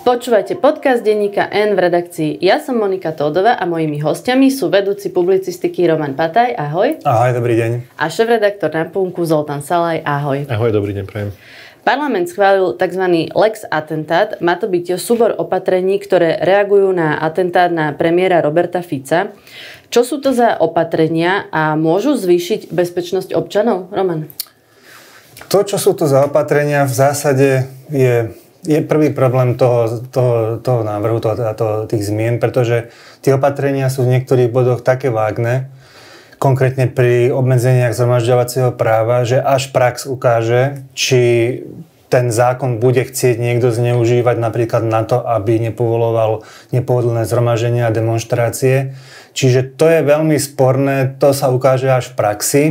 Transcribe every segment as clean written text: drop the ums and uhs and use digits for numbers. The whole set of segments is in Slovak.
Počúvajte podcast denníka N v redakcii. Ja som Monika Tódová a mojimi hostiami sú vedúci publicistiky Roman Pataj, ahoj. Ahoj, dobrý deň. A šéfredaktor Na Punku Zoltán Salaj, ahoj. Ahoj, dobrý deň, prajem. Parlament schválil tzv. Lex atentát. Má to byť súbor opatrení, ktoré reagujú na atentát na premiéra Roberta Fica. Čo sú to za opatrenia a môžu zvýšiť bezpečnosť občanov? Roman? To, čo sú to za opatrenia, v zásade je prvý problém toho návrhu, tých zmien, pretože tie opatrenia sú v niektorých bodoch také vágne, konkrétne pri obmedzeniach zhromažďovacieho práva, že až prax ukáže, či ten zákon bude chcieť niekto zneužívať napríklad na to, aby nepovoloval nepohodlné zhromaždenia a demonštrácie. Čiže to je veľmi sporné, to sa ukáže až v praxi.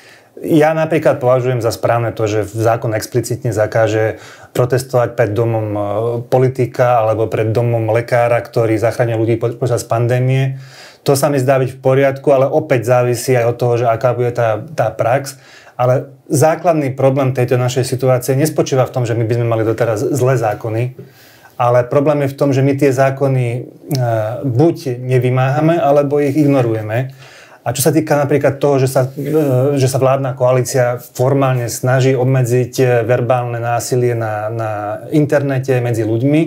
Ja napríklad považujem za správne to, že zákon explicitne zakáže protestovať pred domom politika alebo pred domom lekára, ktorý zachránia ľudí počas pandémie. To sa mi zdá byť v poriadku, ale opäť závisí aj od toho, že aká bude tá prax. Ale základný problém tejto našej situácie nespočíva v tom, že my by sme mali doteraz zlé zákony, ale problém je v tom, že my tie zákony buď nevymáhame, alebo ich ignorujeme. A čo sa týka napríklad toho, že sa vládna koalícia formálne snaží obmedziť verbálne násilie na internete medzi ľuďmi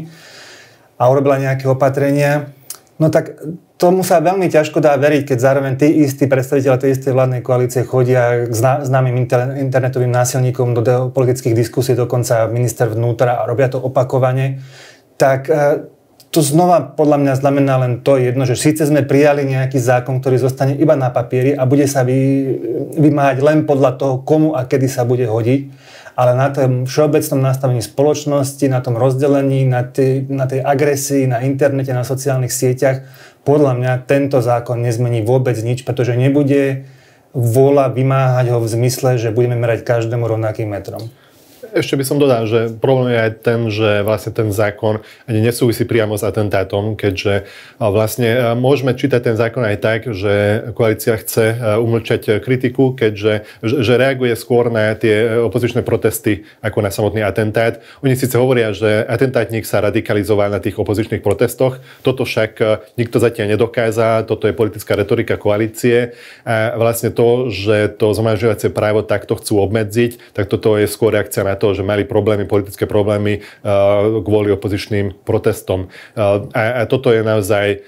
a urobila nejaké opatrenia, no tak tomu sa veľmi ťažko dá veriť, keď zároveň tí istí predstavitelia tej istej vládnej koalície chodia k známym internetovým násilníkom do politických diskusí, dokonca minister vnútra, a robia to opakovane, tak to znova podľa mňa znamená len to jedno, že síce sme prijali nejaký zákon, ktorý zostane iba na papieri a bude sa vymáhať len podľa toho, komu a kedy sa bude hodiť, ale na tom všeobecnom nastavení spoločnosti, na tom rozdelení, na tej agresii, na internete, na sociálnych sieťach, podľa mňa tento zákon nezmení vôbec nič, pretože nebude vôľa vymáhať ho v zmysle, že budeme merať každému rovnakým metrom. Ešte by som dodal, že problém je aj ten, že vlastne ten zákon ani nesúvisí priamo s atentátom, keďže vlastne môžeme čítať ten zákon aj tak, že koalícia chce umlčať kritiku, keďže reaguje skôr na tie opozičné protesty ako na samotný atentát. Oni síce hovoria, že atentátnik sa radikalizoval na tých opozičných protestoch, toto však nikto zatiaľ nedokázal, toto je politická retorika koalície a vlastne to, že to zhromažďovacie právo takto chcú obmedziť, tak toto je skôr reakcia na to, že mali politické problémy kvôli opozičným protestom. A toto je naozaj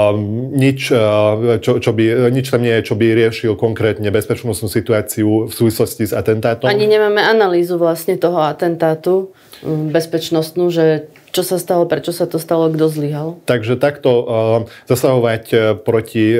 nič tam nie je, čo by riešil konkrétne bezpečnostnú situáciu v súvislosti s atentátom. Ani nemáme analýzu vlastne toho atentátu bezpečnostnú, že čo sa stalo, prečo sa to stalo, kto zlyhal. Takže takto zasahovať proti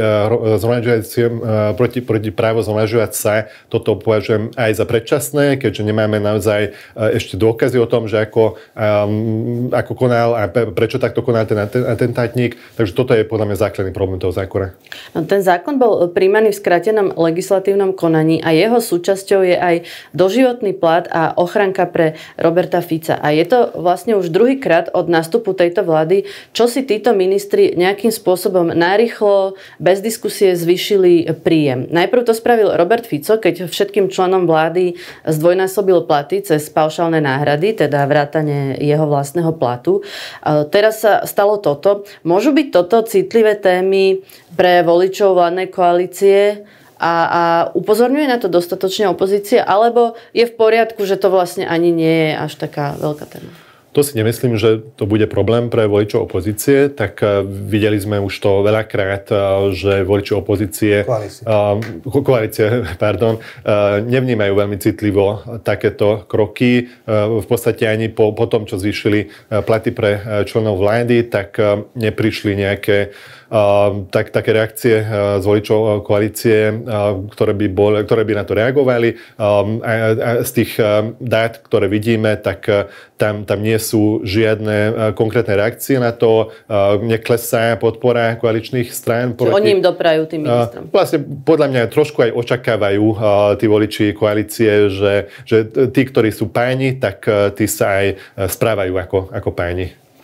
právo zhromažďovať sa, toto považujem aj za predčasné, keďže nemáme naozaj ešte dôkazy o tom, že ako konal a prečo takto konal ten atentátnik. Takže toto je podľa mňa základný problém toho zákona. No, ten zákon bol prijímaný v skrátenom legislatívnom konaní a jeho súčasťou je aj doživotný plat a ochranka pre Roberta Fica. A je to vlastne už druhýkrát od nástupu tejto vlády, čo si títo ministri nejakým spôsobom narýchlo, bez diskusie zvýšili príjem. Najprv to spravil Robert Fico, keď všetkým členom vlády zdvojnásobil platy cez paušálne náhrady, teda vrátane jeho vlastného platu. Teraz sa stalo toto. Môžu byť toto citlivé témy pre voličov vládnej koalície a upozorňuje na to dostatočne opozícia, alebo je v poriadku, že to vlastne ani nie je až taká veľká téma? To si nemyslím, že to bude problém pre voličov opozície, tak videli sme už to veľakrát, že voliči opozície koalície nevnímajú veľmi citlivo takéto kroky. V podstate ani po tom, čo zvýšili platy pre členov vlády, tak neprišli nejaké také reakcie z voličov koalície, ktoré by na to reagovali. A z tých dát, ktoré vidíme, tak tam nie sú žiadne konkrétne reakcie na to. Neklesá podpora koaličných strán. Oni im doprajú tým ministrom. Vlastne podľa mňa trošku aj očakávajú tí voliči koalície, že tí, ktorí sú páni, tak tí sa aj správajú ako páni.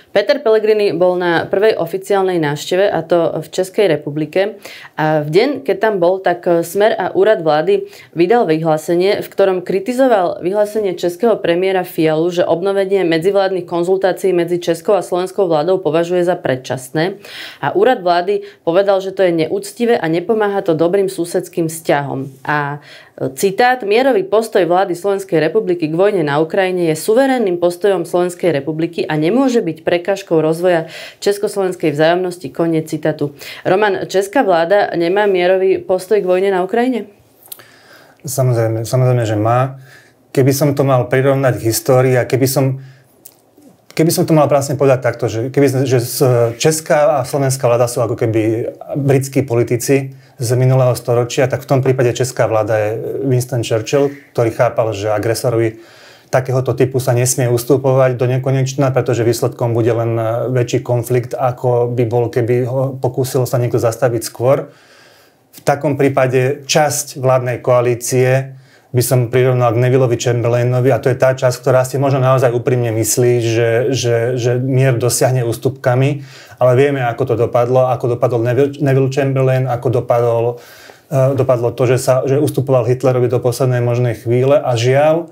Peter Pellegrini bol na prvej oficiálnej návšteve, a to v Českej republike. A v deň, keď tam bol, tak Smer a úrad vlády vydal vyhlásenie, v ktorom kritizoval vyhlásenie českého premiéra Fialu, že obnovenie medzivládnych konzultácií medzi českou a slovenskou vládou považuje za predčasné. A úrad vlády povedal, že to je neúctivé a nepomáha to dobrým susedským vzťahom. A citát: mierový postoj vlády Slovenskej republiky k vojne na Ukrajine je suverénnym postojom Slovenskej republiky a nemôže byť prekážkou rozvoja československej vzájomnosti. Koniec citátu. Roman, česká vláda nemá mierový postoj k vojne na Ukrajine? Samozrejme, že má. Keby som to mal prirovnať k histórii a keby som to mal vlastne povedať takto, že česká a slovenská vláda sú ako keby britskí politici z minulého storočia, tak v tom prípade česká vláda je Winston Churchill, ktorý chápal, že agresorovi takéhoto typu sa nesmie ustupovať do nekonečna, pretože výsledkom bude len väčší konflikt, ako by bol, keby ho pokúsilo sa niekto zastaviť skôr. V takom prípade časť vládnej koalície by som prirovnal k Nevillovi Chamberlainovi, a to je tá časť, ktorá si možno naozaj úprimne myslí, že mier dosiahne ústupkami, ale vieme, ako to dopadlo, ako dopadol Neville Chamberlain, ako dopadlo to, že ustupoval Hitlerovi do poslednej možnej chvíle, a žiaľ,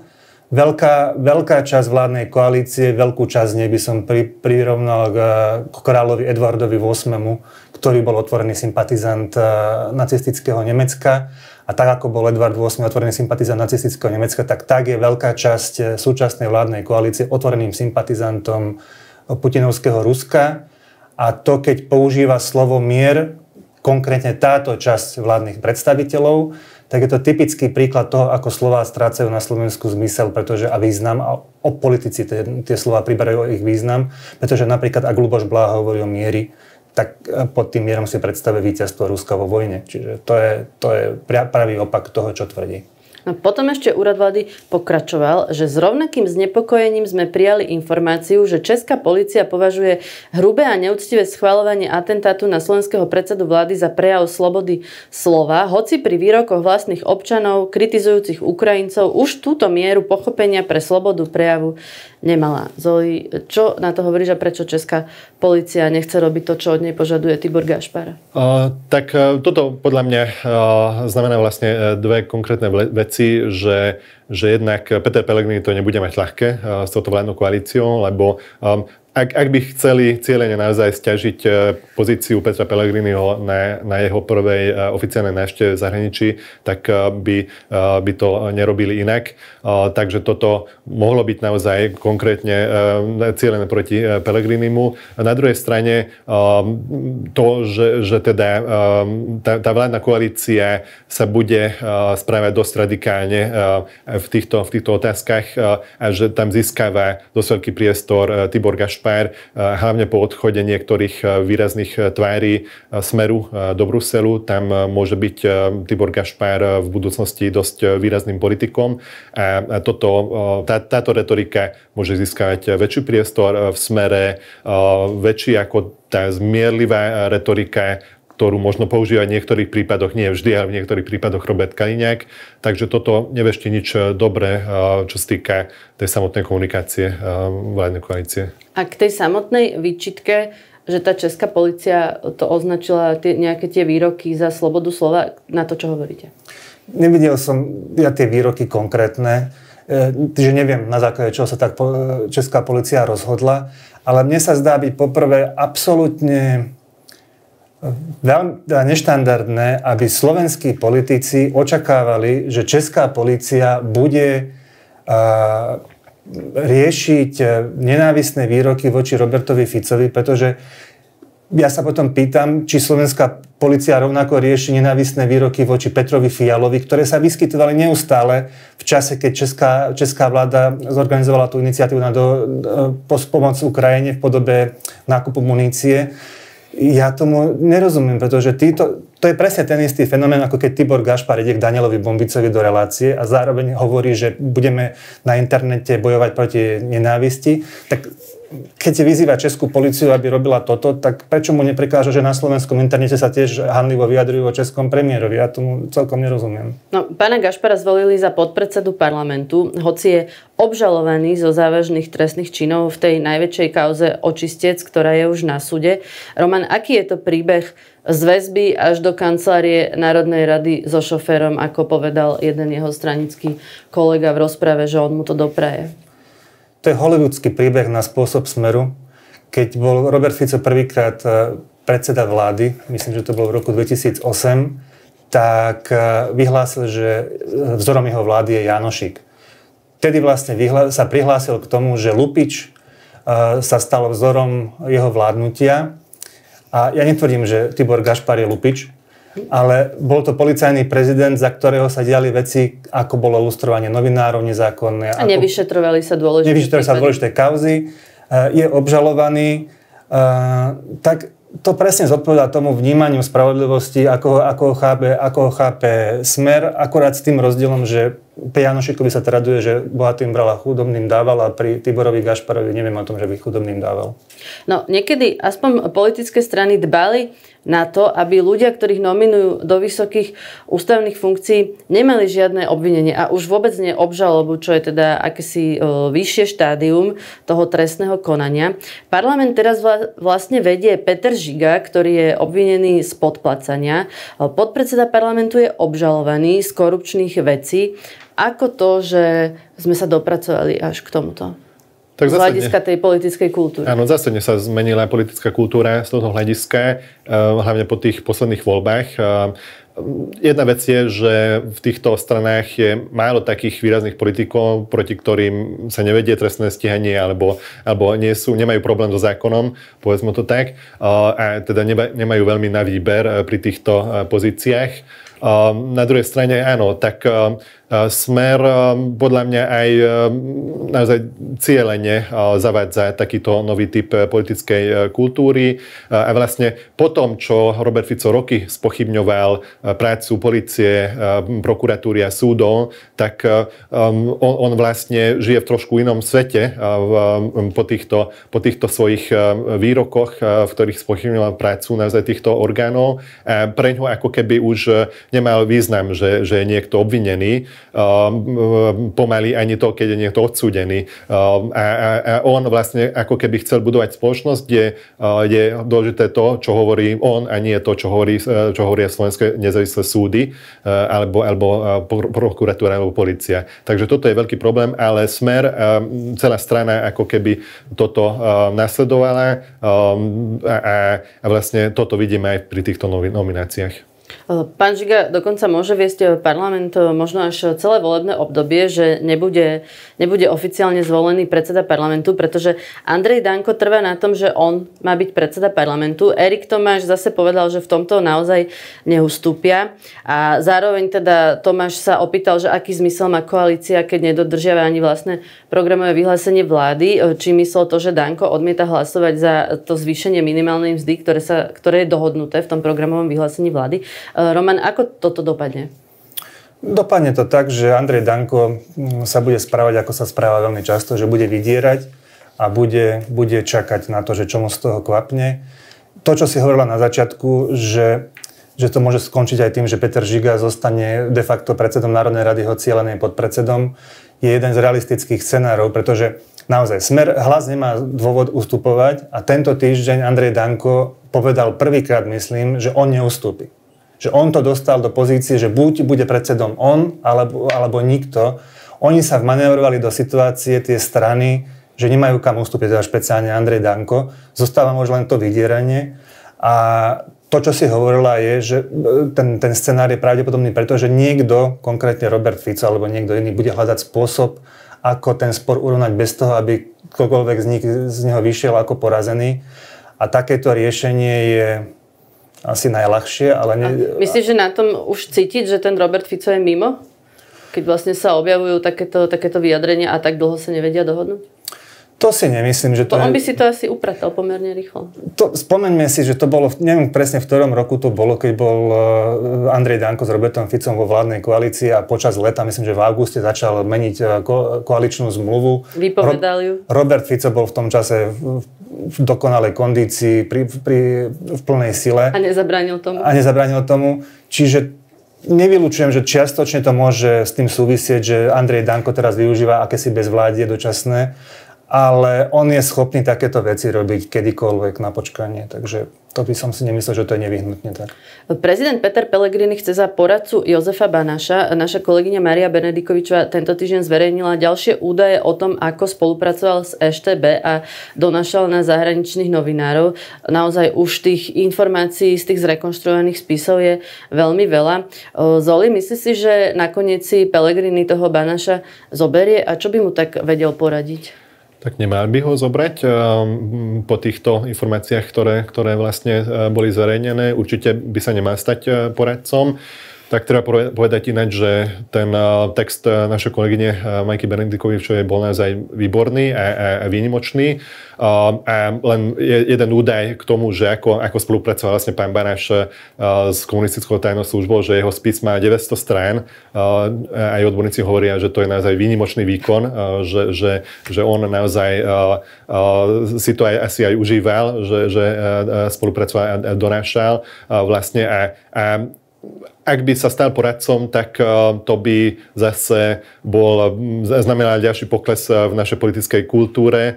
veľká časť vládnej koalície, veľkú časť nej by som prirovnal k kráľovi Edvardovi VIII, ktorý bol otvorený sympatizant nacistického Nemecka. A tak, ako bol Edvard VIII otvorený sympatizant nacistického Nemecka, tak je veľká časť súčasnej vládnej koalície otvoreným sympatizantom putinovského Ruska. A to, keď používa slovo mier, konkrétne táto časť vládnych predstaviteľov, tak je to typický príklad toho, ako slová strácajú na Slovensku zmysel, pretože a význam, a o politici tie slová priberajú ich význam, pretože napríklad ak Ľuboš Bláha hovorí o mieri, tak pod tým mierom si predstavuje víťazstvo Ruska vo vojne. Čiže to je pravý opak toho, čo tvrdí. No, potom ešte úrad vlády pokračoval, že s rovnakým znepokojením sme prijali informáciu, že česká polícia považuje hrubé a neúctivé schvaľovanie atentátu na slovenského predsedu vlády za prejav slobody slova, hoci pri výrokoch vlastných občanov kritizujúcich Ukrajincov už túto mieru pochopenia pre slobodu prejavu nemala. Zoli, čo na to hovoríš a prečo česká polícia nechce robiť to, čo od nej požaduje Tibor Gašpar? Tak toto podľa mňa znamená vlastne dve konkrétne veci, že jednak Peter Pellegrini to nebude mať ľahké s touto vládnou koalíciou, lebo ak by chceli cieľene naozaj sťažiť pozíciu Petra Pellegriniho na jeho prvej oficiálnej návšteve v zahraničí, tak by to nerobili inak. Takže toto mohlo byť naozaj konkrétne cieľené proti Pellegrinimu. Na druhej strane to, že teda tá vládna koalícia sa bude správať dosť radikálne v týchto otázkach a že tam získava dosť veľký priestor Tibor Gašpar, hlavne po odchode niektorých výrazných tvári Smeru do Bruselu. Tam môže byť Tibor Gašpar v budúcnosti dosť výrazným politikom a táto retorika môže získavať väčší priestor v Smere, väčší ako tá zmierlivá retorika, ktorú možno používať v niektorých prípadoch, nie vždy, ale v niektorých prípadoch Robert Kaliňák. Takže toto neveští nič dobré, čo sa týka tej samotnej komunikácie vládnej koalície. A k tej samotnej výčitke, že tá česká polícia to označila nejaké tie výroky za slobodu slova, na to čo hovoríte? Nevidel som ja tie výroky konkrétne, že neviem, na základe čoho sa tak česká polícia rozhodla, ale mne sa zdá byť poprvé absolútne veľmi neštandardné, aby slovenskí politici očakávali, že česká polícia bude riešiť nenávistné výroky voči Robertovi Ficovi, pretože ja sa potom pýtam, či slovenská polícia rovnako rieši nenávistné výroky voči Petrovi Fialovi, ktoré sa vyskytovali neustále v čase, keď česká vláda zorganizovala tú iniciatívu na pomoc Ukrajine v podobe nákupu munície. Ja tomu nerozumiem, pretože to je presne ten istý fenomén, ako keď Tibor Gašpar ide k Danielovi Bombicovi do relácie a zároveň hovorí, že budeme na internete bojovať proti nenávisti, tak keď vyzýva českú políciu, aby robila toto, tak prečo mu neprekáža, že na slovenskom internete sa tiež hanlivo vyjadrujú o českom premiérovi? Ja tomu celkom nerozumiem. No, pána Gašpara zvolili za podpredsedu parlamentu, hoci je obžalovaný zo závažných trestných činov v tej najväčšej kauze Očistec, ktorá je už na súde. Roman, aký je to príbeh z väzby až do kancelárie Národnej rady so šoférom, ako povedal jeden jeho stranický kolega v rozprave, že on mu to dopraje? To je hollywoodský príbeh na spôsob Smeru. Keď bol Robert Fico prvýkrát predseda vlády, myslím, že to bolo v roku 2008, tak vyhlásil, že vzorom jeho vlády je Jánošík. Vtedy vlastne sa prihlásil k tomu, že Lupič sa stal vzorom jeho vládnutia. A ja netvrdím, že Tibor Gašpar je Lupič, ale bol to policajný prezident, za ktorého sa diali veci, ako bolo lustrovanie novinárov nezákonné. A nevyšetrovali sa dôležité kauzy. Je obžalovaný. Tak to presne zodpovedá tomu vnímaniu spravodlivosti, ako ho chápe Smer, akorát s tým rozdielom, že pri Janošikovi sa traduje, že bohatým brala, chudobným dávala, a pri Tiborovi Gašparovi neviem o tom, že by chudobným dával. No, niekedy aspoň politické strany dbali na to, aby ľudia, ktorých nominujú do vysokých ústavných funkcií, nemali žiadne obvinenie a už vôbec nie obžalobu, čo je teda akési vyššie štádium toho trestného konania. Parlament teraz vlastne vedie Peter Žiga, ktorý je obvinený z podplácania. Podpredseda parlamentu je obžalovaný z korupčných vecí. Ako to, že sme sa dopracovali až k tomuto? Tak z hľadiska tej politickej kultúry. Áno, zásadne sa zmenila politická kultúra z tohto hľadiska, hlavne po tých posledných voľbách. Jedna vec je, že v týchto stranách je málo takých výrazných politikov, proti ktorým sa nevedie trestné stíhanie alebo nemajú problém so zákonom, povedzme to tak, a teda nemajú veľmi na výber pri týchto pozíciách. Na druhej strane áno, tak Smer podľa mňa aj naozaj cieľene zavádza takýto nový typ politickej kultúry a vlastne po tom, čo Robert Fico roky spochybňoval prácu polície, prokuratúry a súdov, tak on vlastne žije v trošku inom svete po týchto svojich výrokoch, v ktorých spochybňoval prácu naozaj týchto orgánov. A pre ňo ako keby už nemal význam, že je niekto obvinený, pomaly ani to, keď je niekto odsúdený. A on vlastne ako keby chcel budovať spoločnosť, kde je dôležité to, čo hovorí on, a nie to, čo hovoria slovenské nezávislé súdy alebo prokuratúra alebo polícia. Takže toto je veľký problém, ale Smer, celá strana ako keby toto nasledovala a vlastne toto vidíme aj pri týchto nomináciách. Pán Žiga dokonca môže viesť parlament možno až celé volebné obdobie, že nebude oficiálne zvolený predseda parlamentu, pretože Andrej Danko trvá na tom, že on má byť predseda parlamentu. Erik Tomáš zase povedal, že v tomto naozaj neustúpia. A zároveň teda Tomáš sa opýtal, že aký zmysel má koalícia, keď nedodržiava ani vlastné programové vyhlásenie vlády. Či myslel to, že Danko odmieta hlasovať za to zvýšenie minimálnej mzdy, ktoré je dohodnuté v tom programovom vyhlásení vlády. Roman, ako toto dopadne? Dopadne to tak, že Andrej Danko sa bude správať, ako sa správa veľmi často, že bude vydierať a bude čakať na to, že čo mu z toho kvapne. To, čo si hovorila na začiatku, že to môže skončiť aj tým, že Peter Žiga zostane de facto predsedom Národnej rady, hoci len je podpredsedom, je jeden z realistických scenárov, pretože naozaj Smer hlas nemá dôvod ustupovať a tento týždeň Andrej Danko povedal prvýkrát, myslím, že on neustúpi. Že on to dostal do pozície, že buď bude predsedom on, alebo nikto. Oni sa vmanévrovali do situácie tie strany, že nemajú kam ustúpiť, teda špeciálne Andrej Danko. Zostáva možno len to vydieranie. A to, čo si hovorila, je, že ten scenár je pravdepodobný, pretože niekto, konkrétne Robert Fico alebo niekto iný, bude hľadať spôsob, ako ten spor urovnať bez toho, aby ktokoľvek z neho vyšiel ako porazený. A takéto riešenie je asi najľahšie, ale... Myslíš, že na tom už cítiť, že ten Robert Fico je mimo? Keď vlastne sa objavujú takéto vyjadrenia a tak dlho sa nevedia dohodnúť? To si nemyslím, že to On by si to asi upratal pomerne rýchlo. Spomeňme si, že to bolo, neviem presne v ktorom roku to bolo, keď bol Andrej Danko s Robertom Ficom vo vládnej koalícii a počas leta, myslím, že v auguste začal meniť koaličnú zmluvu. Vypovedal ju. Robert Fico bol v tom čase v dokonalej kondícii, v plnej sile. A nezabránil tomu. Čiže nevylučujem, že čiastočne to môže s tým súvisieť, že Andrej Danko teraz využíva akési bezvládie dočasné, ale on je schopný takéto veci robiť kedykoľvek na počkanie, takže to by som si nemyslel, že to je nevyhnutne tak. Prezident Peter Pellegrini chce za poradcu Jozefa Banaša. Naša kolegyňa Mária Benedikovičová tento týždeň zverejnila ďalšie údaje o tom, ako spolupracoval s EŠTB a donášal na zahraničných novinárov. Naozaj už tých informácií z tých zrekonštruovaných spisov je veľmi veľa. Zoli, myslíš si, že nakoniec si Pellegrini toho Banaša zoberie a čo by mu tak vedel poradiť? Tak nemal by ho zobrať po týchto informáciách, ktoré vlastne boli zverejnené. Určite by sa nemal stať poradcom. Tak treba povedať ináč, že ten text našej kolegyne Majky Benedikovičovej bol naozaj výborný a výnimočný. A len jeden údaj k tomu, že ako spolupracoval vlastne pán Banaš s komunistickou tajnou službou, že jeho spis má 900 strán. Aj odborníci hovoria, že to je naozaj výnimočný výkon, že on naozaj si to asi aj užíval, že spolupracoval a donášal vlastne a ak by sa stal poradcom, tak to by zase znamenal ďalší pokles v našej politickej kultúre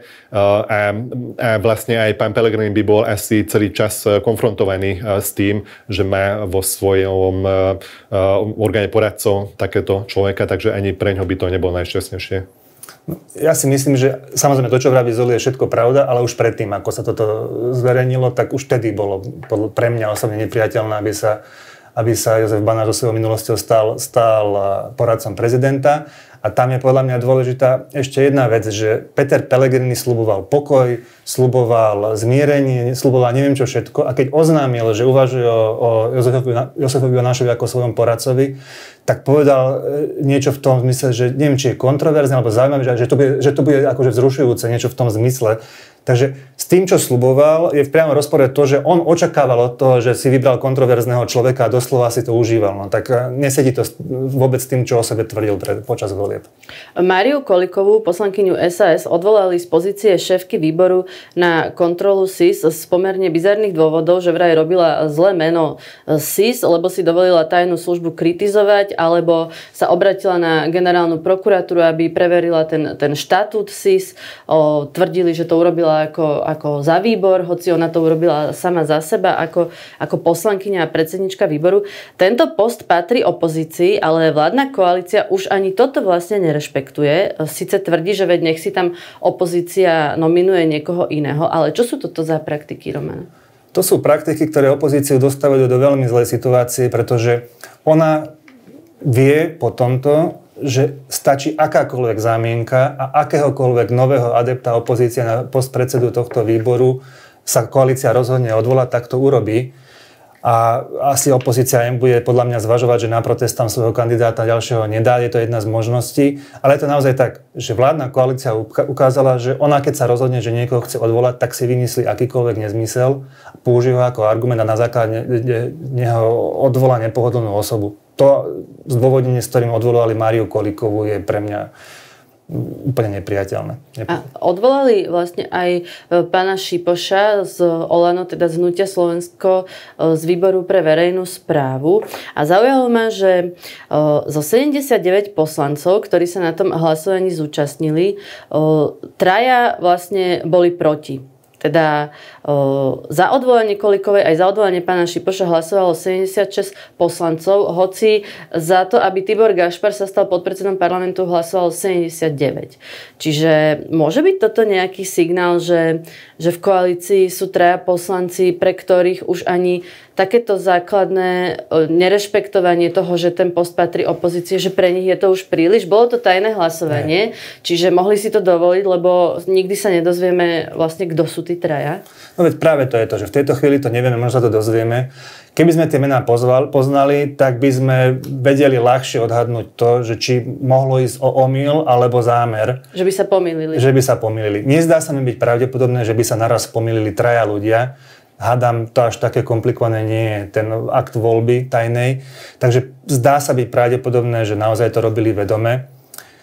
a vlastne aj pán Pellegrini by bol asi celý čas konfrontovaný s tým, že má vo svojom orgáne poradcov takéto človeka, takže ani preňho by to nebolo najšťastnejšie. Ja si myslím, že samozrejme to, čo vraví Zoli, je všetko pravda, ale už predtým, ako sa toto zverejnilo, tak už vtedy bolo pre mňa osobne nepriateľné, aby sa Jozef Banaš so svojou minulosťou stal poradcom prezidenta. A tam je podľa mňa dôležitá ešte jedna vec, že Peter Pellegrini sľuboval pokoj, sľuboval zmierenie, sľuboval neviem čo všetko. A keď oznámil, že uvažuje o Jozefovi Banašovi ako svojom poradcovi, tak povedal niečo v tom zmysle, že neviem, či je kontroverzné alebo zaujímavé, že to bude akože vzrušujúce, niečo v tom zmysle. Takže s tým, čo sľuboval, je v priamom rozpore to, že on očakával od toho, že si vybral kontroverzného človeka a doslova si to užíval. No, tak nesedí to vôbec s tým, čo o sebe tvrdil počas volieb. Máriu Kolíkovú, poslankyňu SAS, odvolali z pozície šéfky výboru na kontrolu SIS z pomerne bizarných dôvodov, že vraj robila zlé meno SIS, lebo si dovolila tajnú službu kritizovať, alebo sa obratila na generálnu prokuratúru, aby preverila ten štatút SIS. Tvrdili, že to urobila ako za výbor, hoci ona to urobila sama za seba ako poslankyňa a predsednička výboru. Tento post patrí opozícii, ale vládna koalícia už ani toto vlastne nerešpektuje. Sice tvrdí, že veď nech si tam opozícia nominuje niekoho iného, ale čo sú toto za praktiky, Roman? To sú praktiky, ktoré opozíciu dostávajú do veľmi zlej situácie, pretože ona vie po tomto, že stačí akákoľvek zámienka a akéhokoľvek nového adepta opozície na post predsedu tohto výboru sa koalícia rozhodne odvolať, tak to urobí. A asi opozícia bude podľa mňa zvažovať, že na protest tam svojho kandidáta ďalšieho nedá. Je to jedna z možností. Ale je to naozaj tak, že vládna koalícia ukázala, že ona keď sa rozhodne, že niekoho chce odvolať, tak si vymyslí akýkoľvek nezmysel, používa ako argument a na základe neho odvolá nepohodlnú osobu. To zdôvodnenie, s ktorým odvolali Máriu Kolíkovú, je pre mňa úplne nepriateľné. A odvolali vlastne aj pána Šipoša z Olano, teda z Hnutia Slovensko, z výboru pre verejnú správu. A zaujalo ma, že zo 79 poslancov, ktorí sa na tom hlasovaní zúčastnili, traja vlastne boli proti. Teda za odvolanie Kolíkovej aj za odvolanie pána Šipoša hlasovalo 76 poslancov, hoci za to, aby Tibor Gašpar sa stal podpredsedom parlamentu, hlasovalo 79. Čiže môže byť toto nejaký signál, že v koalícii sú traja poslanci, pre ktorých už ani takéto základné nerešpektovanie toho, že ten post patrí opozície, že pre nich je to už príliš. Bolo to tajné hlasovanie, čiže mohli si to dovoliť, lebo nikdy sa nedozvieme vlastne, kto sú tí tí traja? No veď práve to je to, že v tejto chvíli to nevieme, možno sa to dozvieme. Keby sme tie mená poznali, tak by sme vedeli ľahšie odhadnúť to, že či mohlo ísť o omyl alebo zámer. Že by sa pomýlili. Že by sa pomýlili. Nezdá sa mi byť pravdepodobné, že by sa naraz pomýlili traja ľudia. Hádam, to až také komplikované nie je ten akt voľby tajnej. Takže zdá sa byť pravdepodobné, že naozaj to robili vedome.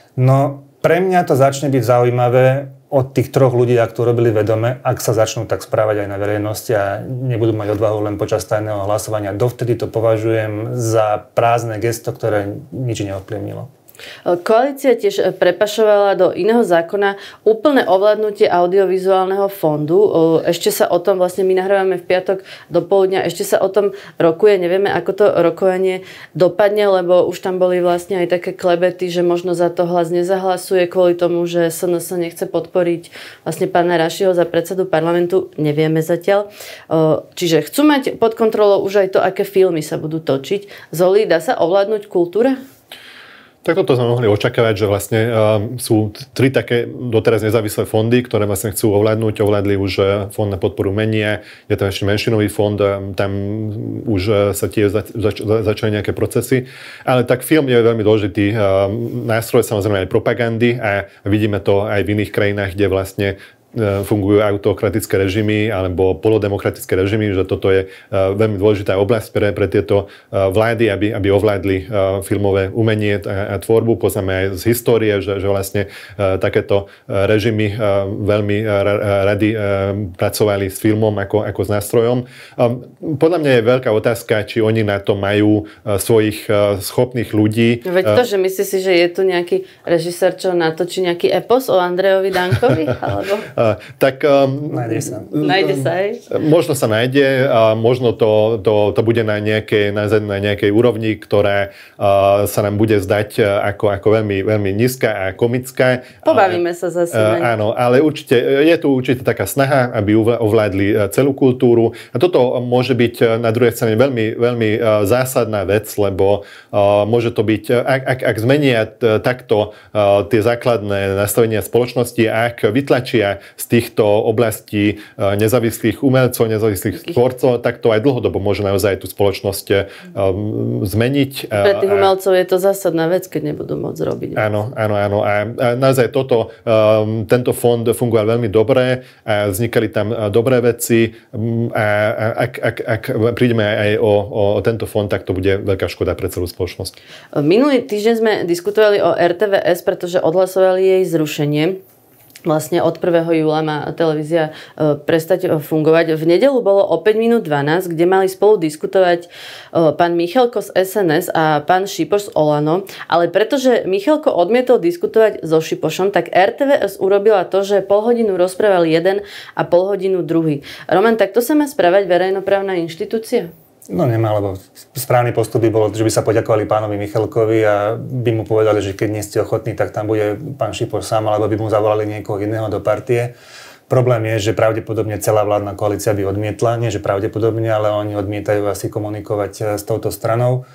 No pre mňa to začne byť zaujímavé od tých troch ľudí, ak to robili vedome, ak sa začnú tak správať aj na verejnosti a nebudú mať odvahu len počas tajného hlasovania. Dovtedy to považujem za prázdne gesto, ktoré nič neovplyvnilo. Koalícia tiež prepašovala do iného zákona úplné ovládnutie audiovizuálneho fondu. Ešte sa o tom, vlastne my nahrávame v piatok do poludňa, ešte sa o tom rokuje. Nevieme, ako to rokovanie dopadne, lebo už tam boli vlastne aj také klebety, že možno za to Hlas nezahlasuje kvôli tomu, že SNS nechce podporiť vlastne pána Rašiho za predsedu parlamentu. Nevieme zatiaľ. Čiže chcú mať pod kontrolou už aj to, aké filmy sa budú točiť. Zoli, dá sa ovládnuť kultúra? Tak toto sme mohli očakávať, že vlastne sú tri také doteraz nezávislé fondy, ktoré vlastne chcú ovládnuť. Ovládli už fond na podporu umenia, je tam ešte menšinový fond, tam už sa tiež začali nejaké procesy. Ale tak film je veľmi dôležitý nástroj, samozrejme aj propagandy a vidíme to aj v iných krajinách, kde vlastne fungujú autokratické režimy alebo polodemokratické režimy, že toto je veľmi dôležitá oblasť pre tieto vlády, aby ovládli filmové umenie a tvorbu. Poznáme aj z histórie, že vlastne takéto režimy veľmi radi pracovali s filmom ako s nástrojom. Podľa mňa je veľká otázka, či oni na to majú svojich schopných ľudí. Veď to, že myslíš si, že je tu nejaký režisér, čo natočí nejaký epos o Andrejovi Dankovi? Alebo... Tak nájde sa aj. Možno sa nájde a možno to bude na nejakej úrovni, ktorá sa nám bude zdať ako veľmi, veľmi nízka a komická. Pobavíme sa zase. Áno, ale je tu určite taká snaha, aby ovládli celú kultúru. A toto môže byť na druhej strane veľmi, veľmi zásadná vec, lebo môže to byť, ak zmenia takto tie základné nastavenia spoločnosti, ak vytlačia z týchto oblastí nezávislých umelcov, nezávislých tvorcov, tak to aj dlhodobo môže naozaj tú spoločnosť zmeniť. Pre tých umelcov je to zásadná vec, keď nebudú môcť robiť. Áno. A naozaj tento fond fungoval veľmi dobre a vznikali tam dobré veci a ak prídeme aj o tento fond, tak to bude veľká škoda pre celú spoločnosť. Minulý týždeň sme diskutovali o RTVS, pretože odhlasovali jej zrušenie. Vlastne od 1. júla má televízia prestať fungovať. V nedeľu bolo o 5 minút 12, kde mali spolu diskutovať pán Michalko z SNS a pán Šipoš z Olano. Ale pretože Michalko odmietol diskutovať so Šipošom, tak RTVS urobila to, že pol hodinu rozprával jeden a pol hodinu druhý. Roman, tak to sa má správať verejnoprávna inštitúcia? No nemá, lebo správny postup by bolo, že by sa poďakovali pánovi Michalkovi a by mu povedali, že keď nie ste ochotní, tak tam bude pán Šipoš sám, alebo by mu zavolali niekoho iného do partie. Problém je, že pravdepodobne celá vládna koalícia by odmietla, nie že pravdepodobne, ale oni odmietajú asi komunikovať s touto stranou.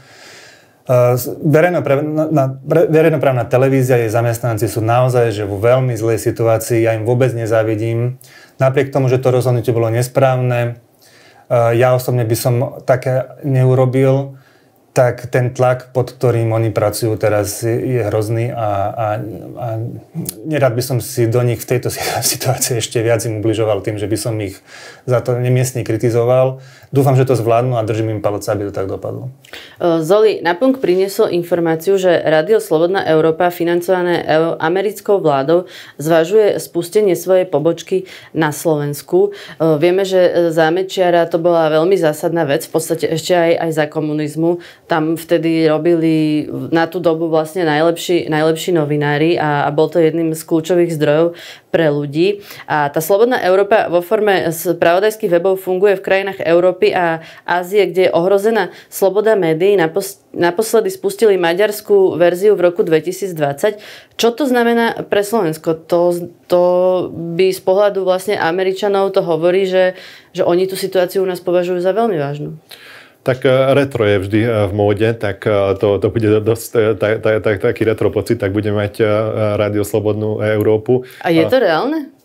Verejnoprávna televízia, jej zamestnanci sú naozaj že vo veľmi zlej situácii, ja im vôbec nezávidím. Napriek tomu, že to rozhodnutie bolo nesprávne, ja osobne by som také neurobil, tak ten tlak, pod ktorým oni pracujú teraz, je hrozný a nerad by som si do nich v tejto situácii ešte viac im ubližoval tým, že by som ich za to nemiestne kritizoval. Dúfam, že to zvládnu a držím im palce, aby to tak dopadlo. Zoli, na punkt priniesol informáciu, že Rádio Slobodná Európa, financované americkou vládou, zvažuje spustenie svojej pobočky na Slovensku. Vieme, že za Mečiara to bola veľmi zásadná vec, v podstate ešte aj za komunizmu. Tam vtedy robili na tú dobu vlastne najlepší novinári a bol to jedným z kľúčových zdrojov pre ľudí. A tá Slobodná Európa vo forme spravodajských webov funguje v krajinách Európy a Ázie, kde je ohrozená sloboda médií. Naposledy spustili maďarskú verziu v roku 2020. Čo to znamená pre Slovensko? To by z pohľadu vlastne Američanov to hovorí, že oni tú situáciu u nás považujú za veľmi vážnu. Tak retro je vždy v móde, tak to bude dosť taký retro pocit, tak budeme mať Rádio Slobodnú Európu. A je to reálne?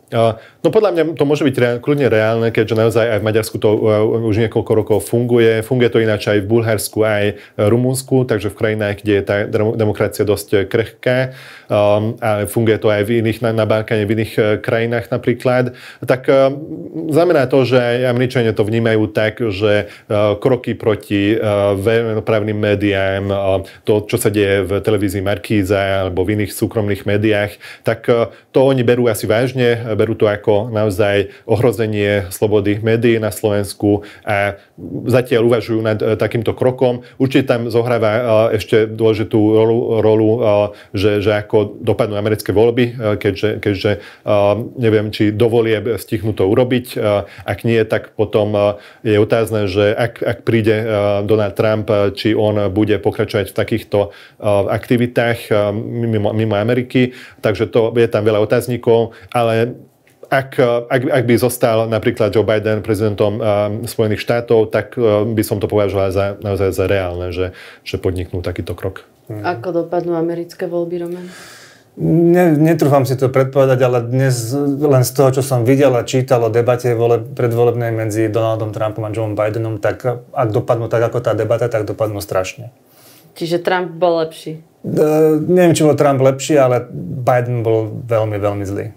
No podľa mňa to môže byť kľudne reálne, keďže naozaj aj v Maďarsku to už niekoľko rokov funguje. Funguje to ináč aj v Bulharsku, aj Rumunsku, takže v krajinách, kde je tá demokracia dosť krehká, ale funguje to aj v iných, na Balkáne, v iných krajinách napríklad. Tak znamená to, že aj Američania to vnímajú tak, že kroky proti verejnoprávnym médiám, to, čo sa deje v televízii Markíza alebo v iných súkromných médiách, tak to oni berú asi vážne, berú to ako naozaj ohrozenie slobody médií na Slovensku a zatiaľ uvažujú nad takýmto krokom. Určite tam zohráva ešte dôležitú rolu, že ako dopadnú americké voľby, keďže neviem, či dovolie stihnú to urobiť. Ak nie, tak potom je otázne, že ak príde Donald Trump, či on bude pokračovať v takýchto aktivitách mimo Ameriky. Takže to je tam veľa otáznikov, ale ak by zostal napríklad Joe Biden prezidentom Spojených štátov, tak by som to považoval naozaj za reálne, že podniknú takýto krok. Ako dopadnú americké voľby, Roman? Netrúfam si to predpovedať, ale dnes len z toho, čo som videl a čítal o debate predvolebnej medzi Donaldom Trumpom a Joe Bidenom, tak ak dopadnú tak ako tá debata, tak dopadnú strašne. Čiže Trump bol lepší? Neviem, či bol Trump lepší, ale Biden bol veľmi, veľmi zlý.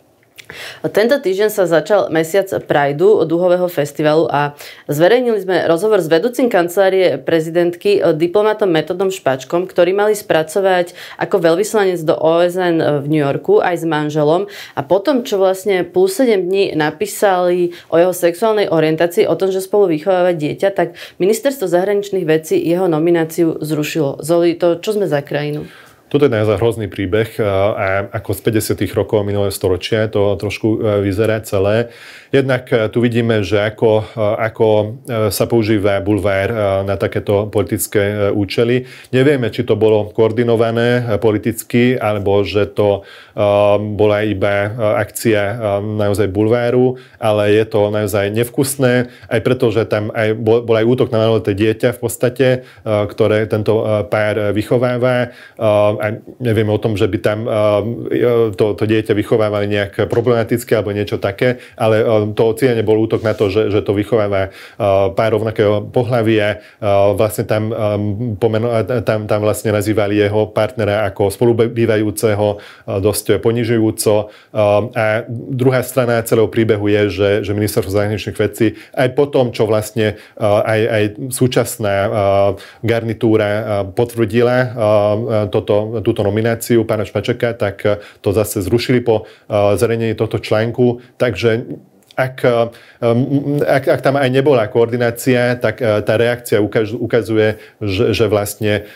Tento týždeň sa začal mesiac Prideu, dúhového festivalu, a zverejnili sme rozhovor s vedúcim kancelárie prezidentky diplomatom Metodom Špačkom, ktorý mali spracovať ako veľvyslanec do OSN v New Yorku aj s manželom, a potom, čo vlastne plus 7 dní napísali o jeho sexuálnej orientácii, o tom, že spolu vychovávať dieťa, tak ministerstvo zahraničných vecí jeho nomináciu zrušilo. Zoli, to čo sme za krajinu? Toto je naozaj hrozný príbeh a ako z 50. rokov minulého storočia to trošku vyzerá celé. Jednak tu vidíme, že ako sa používa bulvár na takéto politické účely. Nevieme, či to bolo koordinované politicky, alebo že to bola iba akcia naozaj bulváru, ale je to naozaj nevkusné, aj preto, že tam aj bol aj útok na maloleté dieťa v podstate, ktoré tento pár vychováva. A nevieme o tom, že by tam to dieťa vychovávali nejak problematické alebo niečo také, ale to cieľne bol útok na to, že to vychováva pár rovnakého pohlavia. Vlastne tam vlastne nazývali jeho partnera ako spolubývajúceho dosť ponižujúco. A druhá strana celého príbehu je, že ministerstvo zahraničných vecí aj po tom, čo vlastne aj súčasná garnitúra potvrdila túto nomináciu pána Špačeka, tak to zase zrušili po zverejnení tohto článku. Takže ak tam aj nebola koordinácia, tak tá reakcia ukazuje, že vlastne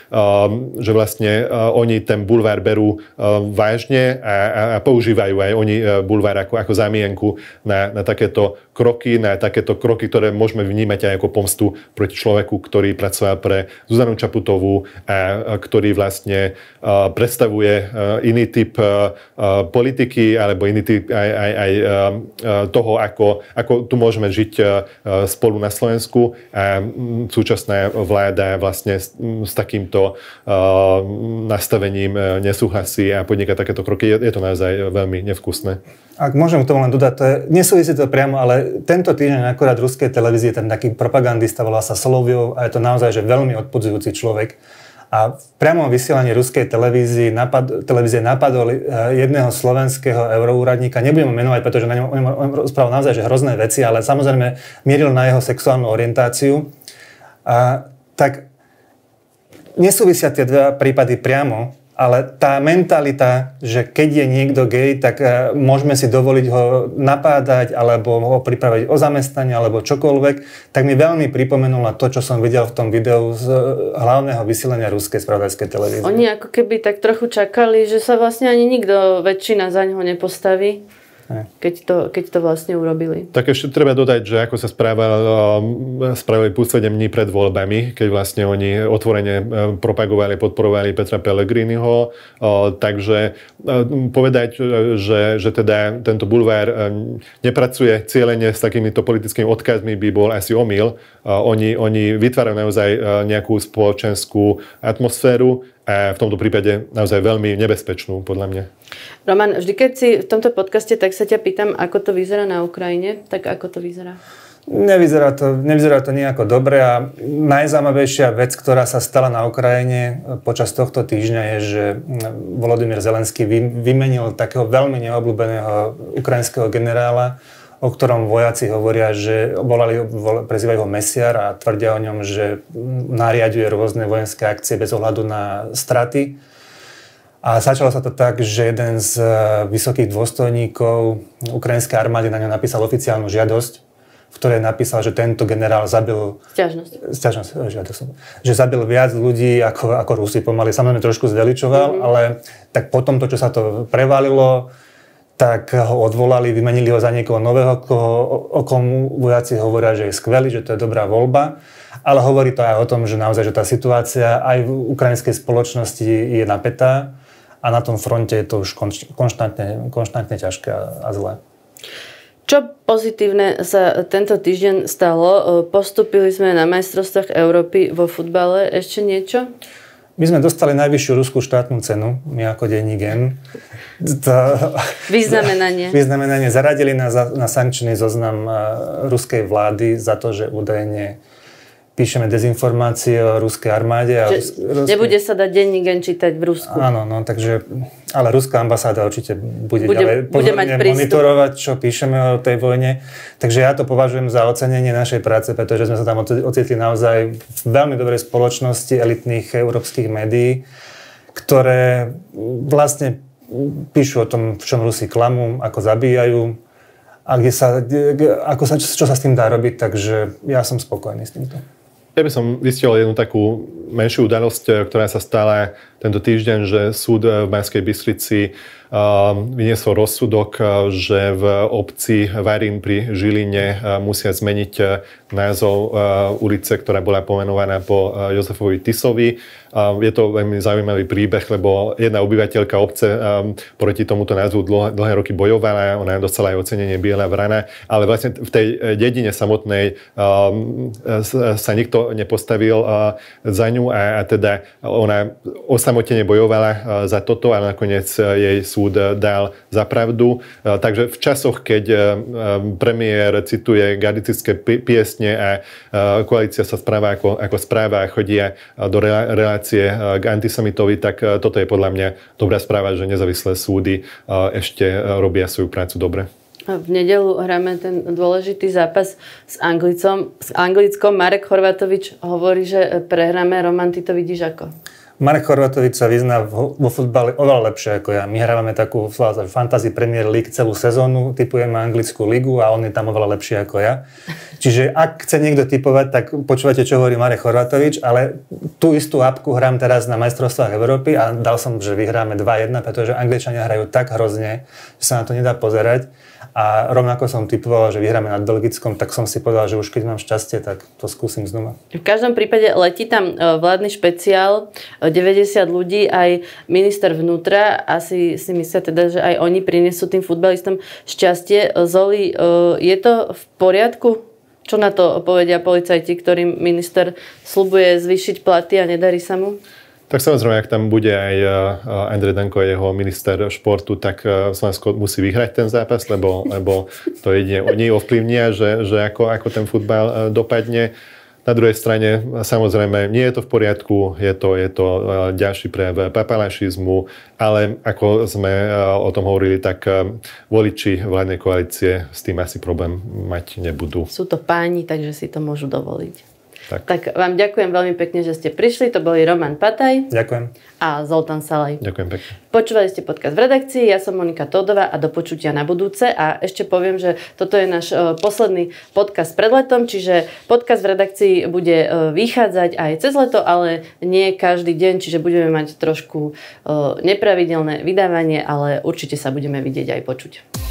oni ten bulvár berú vážne a používajú aj oni bulvár ako zámienku na takéto kroky, ktoré môžeme vnímať aj ako pomstu proti človeku, ktorý pracoval pre Zuzanu Čaputovú a ktorý vlastne predstavuje iný typ politiky alebo iný typ aj toho, ako tu môžeme žiť spolu na Slovensku, a súčasná vláda vlastne s takýmto nastavením nesúhlasí a podniká takéto kroky. Je to naozaj veľmi nevkusné. Ak môžem k tomu len dodať, nesúvisí to priamo, ale tento týždeň akorát v ruskej televízii ten taký propagandista, volá sa Soloviov, a je to naozaj že veľmi odpudzujúci človek. A v priamom vysielaní ruskej televízie napadol jedného slovenského euroúradníka. Nebudem ho menovať, pretože on rozprával naozaj že hrozné veci, ale samozrejme mieril na jeho sexuálnu orientáciu. Tak nesúvisia tie dva prípady priamo, ale tá mentalita, že keď je niekto gej, tak môžeme si dovoliť ho napádať alebo ho pripraviť o zamestnanie alebo čokoľvek, tak mi veľmi pripomenula to, čo som videl v tom videu z hlavného vysielania ruskej spravodajskej televízie. Oni ako keby tak trochu čakali, že sa vlastne ani nikto, väčšina za ňoho nepostaví. Keď to vlastne urobili. Tak ešte treba dodať, že ako sa spravili plus 7 dní pred voľbami, keď vlastne oni otvorene propagovali, podporovali Petra Pellegriniho. Takže povedať, že teda tento bulvár nepracuje cieľene s takýmito politickými odkazmi, by bol asi omyl. Oni vytvárajú naozaj nejakú spoločenskú atmosféru a v tomto prípade naozaj veľmi nebezpečnú, podľa mňa. Roman, vždy keď si v tomto podcaste, tak sa ťa pýtam, ako to vyzerá na Ukrajine, tak ako to vyzerá? Nevyzerá to nejako dobre a najzaujímavejšia vec, ktorá sa stala na Ukrajine počas tohto týždňa je, že Volodymyr Zelenský vymenil takého veľmi neobľúbeného ukrajinského generála, o ktorom vojaci hovoria, že prezývajú ho Mesiar a tvrdia o ňom, že nariaďuje rôzne vojenské akcie bez ohľadu na straty. A začalo sa to tak, že jeden z vysokých dôstojníkov ukrajinskej armády na ňo napísal oficiálnu žiadosť, v ktorej napísal, že tento generál zabil... Že zabil viac ľudí ako Rusi pomaly. Samozrejme trošku zveličoval, ale tak potom to, čo sa to prevalilo, tak ho odvolali, vymenili ho za niekoho nového, o komu vojaci hovoria, že je skvelý, že to je dobrá voľba. Ale hovorí to aj o tom, že naozaj, že tá situácia aj v ukrajinskej spoločnosti je napätá a na tom fronte je to už konštantne ťažké a zlé. Čo pozitívne sa tento týždeň stalo? Postúpili sme na majstrovstvách Európy vo futbale. Ešte niečo? My sme dostali najvyššiu ruskú štátnu cenu, my ako denník N. Vyznamenanie. Zaradili nás na sankčný zoznam ruskej vlády za to, že údajne píšeme dezinformácie o ruskej armáde. Nebude sa dať denník N čítať v Rusku. Áno, takže, ale ruská ambasáda určite bude ďalej pozorne monitorovať, čo píšeme o tej vojne. Takže ja to považujem za ocenenie našej práce, pretože sme sa tam ocitli naozaj v veľmi dobrej spoločnosti elitných európskych médií, ktoré vlastne píšu o tom, v čom Rusi klamú, ako zabíjajú a čo sa s tým dá robiť, takže ja som spokojný s týmto. Ja by som vystihol jednu takú menšiu udalosť, ktorá sa stala tento týždeň, že súd v Banskej Bystrici vyniesol rozsudok, že v obci Varín pri Žiline musia zmeniť názov ulice, ktorá bola pomenovaná po Jozefovi Tisovi. Je to veľmi zaujímavý príbeh, lebo jedna obyvateľka obce proti tomuto názvu dlhé roky bojovala, ona dostala aj ocenenie Biela vrana, ale vlastne v tej dedine samotnej sa nikto nepostavil za ňu a teda ona osamotene bojovala za toto a nakoniec jej súd dal za pravdu. Takže v časoch, keď premiér cituje gardicistické piesne a koalícia sa správa ako správa a chodia do relácie k antisemitovi, tak toto je podľa mňa dobrá správa, že nezávislé súdy ešte robia svoju prácu dobre. V nedeľu hráme ten dôležitý zápas s Anglickom. Marek Horvátovič hovorí, že prehráme. Roman, ty to vidíš ako? Marek Horvátovič sa vyzná vo futbale oveľa lepšie ako ja. My hrávame takú Fantasy Premier League celú sezónu, tipujeme anglickú ligu a on je tam oveľa lepší ako ja. Čiže ak chce niekto tipovať, tak počúvate, čo hovorí Marek Horvátovič, ale tú istú apku hrám teraz na majstrovstvách Európy a dal som, že vyhráme 2-1, pretože Angličania hrajú tak hrozne, že sa na to nedá pozerať. A rovnako som tipoval, že vyhráme nad Belgickom, tak som si povedal, že už keď mám šťastie, tak to skúsim znova. V každom prípade letí tam vládny špeciál, 90 ľudí, aj minister vnútra. Asi si myslia teda, že aj oni prinesú tým futbalistom šťastie. Zoli, je to v poriadku? Čo na to povedia policajti, ktorým minister sľubuje zvýšiť platy a nedarí sa mu? Tak samozrejme, ak tam bude aj Andrej Danko, jeho minister športu, tak Slovensko musí vyhrať ten zápas, lebo to jedine oni ovplyvnia, že ako ten futbal dopadne. Na druhej strane, samozrejme, nie je to v poriadku, je to ďalší prejav papalašizmu, ale ako sme o tom hovorili, tak voliči vládnej koalície s tým asi problém mať nebudú. Sú to páni, takže si to môžu dovoliť. Tak vám ďakujem veľmi pekne, že ste prišli. To boli Roman Pataj. Ďakujem. A Zoltán Salaj. Ďakujem pekne. Počúvali ste podcast v redakcii. Ja som Monika Tódová a do počutia na budúce. A ešte poviem, že toto je náš posledný podcast pred letom, čiže podcast v redakcii bude vychádzať aj cez leto, ale nie každý deň, čiže budeme mať trošku nepravidelné vydávanie, ale určite sa budeme vidieť aj počuť.